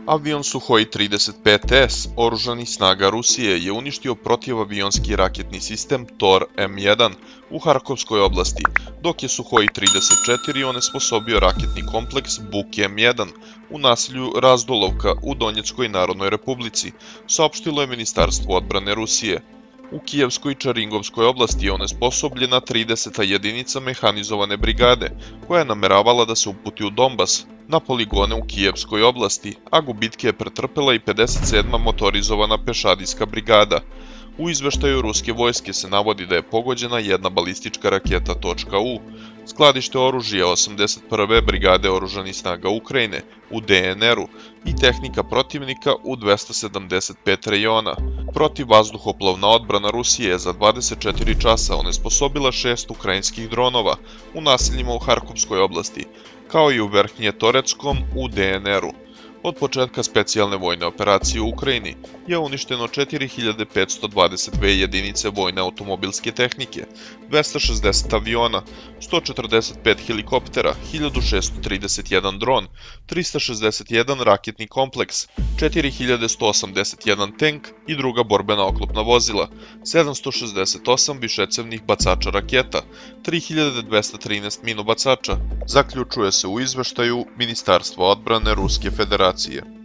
Avion Suhoi 35S oružanih snaga Rusije je uništio protivavionski raketni sistem Tor M1 u Harkovskoj oblasti, dok je Suhoi 34 onesposobio raketni kompleks Buk M1 u naselju Razdolovka u Donjeckoj Narodnoj Republici, saopštilo je Ministarstvo odbrane Rusije. U Kijevskoj i Čaringovskoj oblasti je onesposobljena 30. jedinica mehanizovane brigade, koja je nameravala da se uputi u Donbas, na poligone u Kijevskoj oblasti, a gubitke je pretrpela i 57. motorizovana pešadijska brigada. U izveštaju ruske vojske se navodi da je pogođena jedna balistička raketa .U, skladište oružja 81. brigade oružanih snaga Ukrajine u DNR-u i tehnika protivnika u 275 rejona. Protivvazduhoplovna odbrana Rusije je za 24 časa onesposobila 6 ukrajinskih dronova u naseljima u Harkovskoj oblasti, kao i u Verhnjetoreckom u DNR-u. Od početka specijalne vojne operacije u Ukrajini je uništeno 4522 jedinice vojne automobilske tehnike, 260 aviona, 145 helikoptera, 1631 dron, 361 raketni kompleks, 4181 tank i druga borbena oklopna vozila, 768 višecevnih bacača raketa, 3213 minobacača, zaključuje se u izveštaju Ministarstva odbrane Ruske Federacije.